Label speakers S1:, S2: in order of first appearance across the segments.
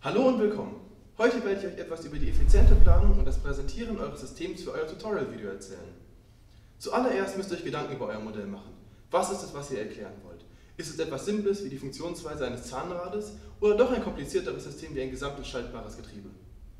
S1: Hallo und willkommen! Heute werde ich euch etwas über die effiziente Planung und das Präsentieren eures Systems für euer Tutorial-Video erzählen. Zuallererst müsst ihr euch Gedanken über euer Modell machen. Was ist es, was ihr erklären wollt? Ist es etwas Simples wie die Funktionsweise eines Zahnrades oder doch ein komplizierteres System wie ein gesamtes schaltbares Getriebe?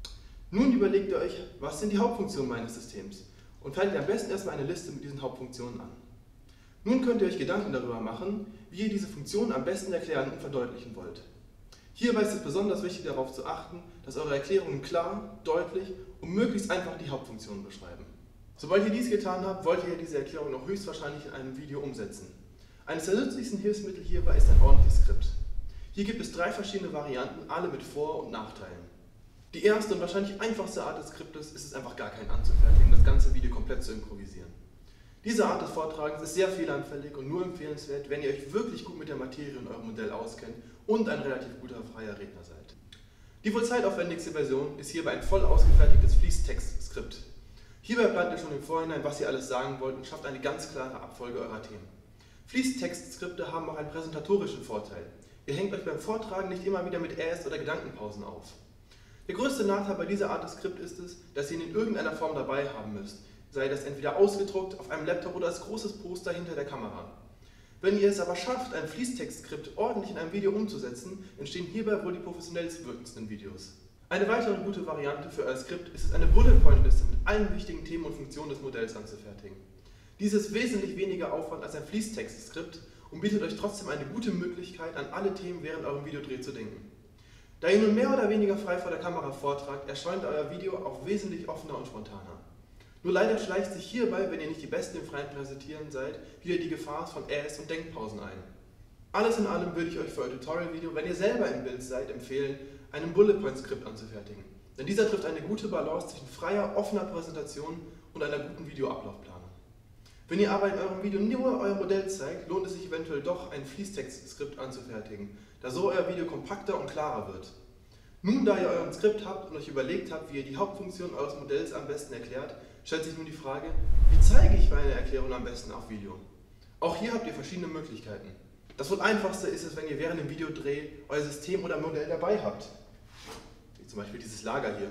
S1: Nun überlegt ihr euch, was sind die Hauptfunktionen meines Systems und fertigt am besten erstmal eine Liste mit diesen Hauptfunktionen an. Nun könnt ihr euch Gedanken darüber machen, wie ihr diese Funktionen am besten erklären und verdeutlichen wollt. Hierbei ist es besonders wichtig, darauf zu achten, dass eure Erklärungen klar, deutlich und möglichst einfach die Hauptfunktionen beschreiben. Sobald ihr dies getan habt, wollt ihr diese Erklärung auch höchstwahrscheinlich in einem Video umsetzen. Eines der nützlichsten Hilfsmittel hierbei ist ein ordentliches Skript. Hier gibt es 3 verschiedene Varianten, alle mit Vor- und Nachteilen. Die erste und wahrscheinlich einfachste Art des Skriptes ist es einfach gar keinen anzufertigen, das ganze Video komplett zu improvisieren. Diese Art des Vortragens ist sehr fehleranfällig und nur empfehlenswert, wenn ihr euch wirklich gut mit der Materie in eurem Modell auskennt und ein relativ guter freier Redner seid. Die wohl zeitaufwendigste Version ist hierbei ein voll ausgefertigtes Fließtext-Skript. Hierbei plant ihr schon im Vorhinein, was ihr alles sagen wollt und schafft eine ganz klare Abfolge eurer Themen. Fließtext-Skripte haben auch einen präsentatorischen Vorteil. Ihr hängt euch beim Vortragen nicht immer wieder mit Äs oder Gedankenpausen auf. Der größte Nachteil bei dieser Art des Skript ist es, dass ihr ihn in irgendeiner Form dabei haben müsst, sei das entweder ausgedruckt auf einem Laptop oder als großes Poster hinter der Kamera. Wenn ihr es aber schafft, ein Fließtextskript ordentlich in einem Video umzusetzen, entstehen hierbei wohl die professionellst wirkendsten Videos. Eine weitere gute Variante für euer Skript ist es, eine Bullet-Point-Liste mit allen wichtigen Themen und Funktionen des Modells anzufertigen. Dies ist wesentlich weniger Aufwand als ein Fließtextskript und bietet euch trotzdem eine gute Möglichkeit, an alle Themen während eurem Videodreh zu denken. Da ihr nun mehr oder weniger frei vor der Kamera vortragt, erscheint euer Video auch wesentlich offener und spontaner. Nur leider schleicht sich hierbei, wenn ihr nicht die Besten im freien Präsentieren seid, wieder die Gefahr von Äs und Denkpausen ein. Alles in allem würde ich euch für euer Tutorial-Video, wenn ihr selber im Bild seid, empfehlen, einen Bullet-Point-Skript anzufertigen. Denn dieser trifft eine gute Balance zwischen freier, offener Präsentation und einer guten Videoablaufplanung. Wenn ihr aber in eurem Video nur euer Modell zeigt, lohnt es sich eventuell doch, ein Fließtextskript anzufertigen, da so euer Video kompakter und klarer wird. Nun, da ihr euren Skript habt und euch überlegt habt, wie ihr die Hauptfunktion eures Modells am besten erklärt, stellt sich nun die Frage, wie zeige ich meine Erklärung am besten auf Video? Auch hier habt ihr verschiedene Möglichkeiten. Das wohl einfachste ist es, wenn ihr während dem Videodreh euer System oder Modell dabei habt. Wie zum Beispiel dieses Lager hier.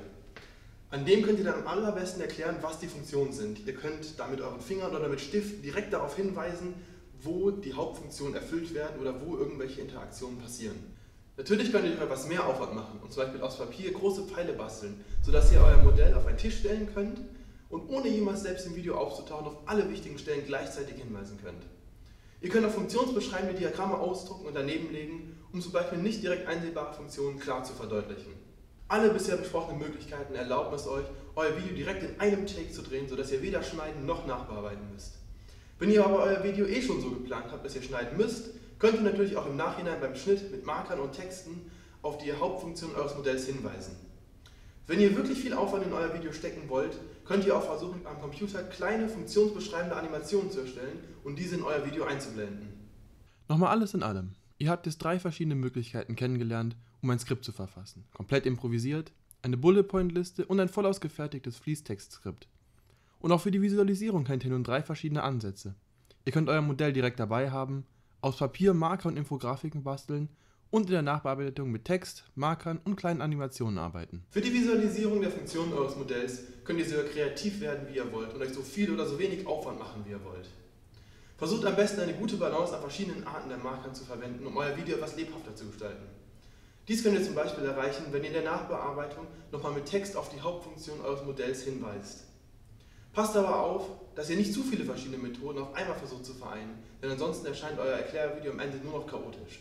S1: An dem könnt ihr dann am allerbesten erklären, was die Funktionen sind. Ihr könnt da mit euren Fingern oder mit Stift direkt darauf hinweisen, wo die Hauptfunktionen erfüllt werden oder wo irgendwelche Interaktionen passieren. Natürlich könnt ihr etwas mehr Aufwand machen und zum Beispiel aus Papier große Pfeile basteln, sodass ihr euer Modell auf einen Tisch stellen könnt und ohne jemals selbst im Video aufzutauchen auf alle wichtigen Stellen gleichzeitig hinweisen könnt. Ihr könnt auch funktionsbeschreibende Diagramme ausdrucken und daneben legen, um zum Beispiel nicht direkt einsehbare Funktionen klar zu verdeutlichen. Alle bisher besprochenen Möglichkeiten erlauben es euch, euer Video direkt in einem Take zu drehen, sodass ihr weder schneiden noch nachbearbeiten müsst. Wenn ihr aber euer Video schon so geplant habt, dass ihr schneiden müsst, könnt ihr natürlich auch im Nachhinein beim Schnitt mit Markern und Texten auf die Hauptfunktion eures Modells hinweisen. Wenn ihr wirklich viel Aufwand in euer Video stecken wollt, könnt ihr auch versuchen, am Computer kleine funktionsbeschreibende Animationen zu erstellen und diese in euer Video einzublenden.
S2: Nochmal alles in allem. Ihr habt jetzt 3 verschiedene Möglichkeiten kennengelernt, um ein Skript zu verfassen. Komplett improvisiert, eine Bullet-Point-Liste und ein voll ausgefertigtes Fließtextskript. Und auch für die Visualisierung kennt ihr nun 3 verschiedene Ansätze. Ihr könnt euer Modell direkt dabei haben, aus Papier, Marker und Infografiken basteln und in der Nachbearbeitung mit Text, Markern und kleinen Animationen arbeiten.
S1: Für die Visualisierung der Funktionen eures Modells könnt ihr so kreativ werden, wie ihr wollt und euch so viel oder so wenig Aufwand machen, wie ihr wollt. Versucht am besten eine gute Balance an verschiedenen Arten der Markern zu verwenden, um euer Video etwas lebhafter zu gestalten. Dies könnt ihr zum Beispiel erreichen, wenn ihr in der Nachbearbeitung nochmal mit Text auf die Hauptfunktion eures Modells hinweist. Passt aber auf, dass ihr nicht zu viele verschiedene Methoden auf einmal versucht zu vereinen, denn ansonsten erscheint euer Erklärvideo am Ende nur noch chaotisch.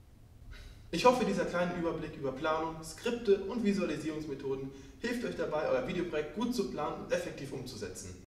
S1: Ich hoffe, dieser kleine Überblick über Planung, Skripte und Visualisierungsmethoden hilft euch dabei, euer Videoprojekt gut zu planen und effektiv umzusetzen.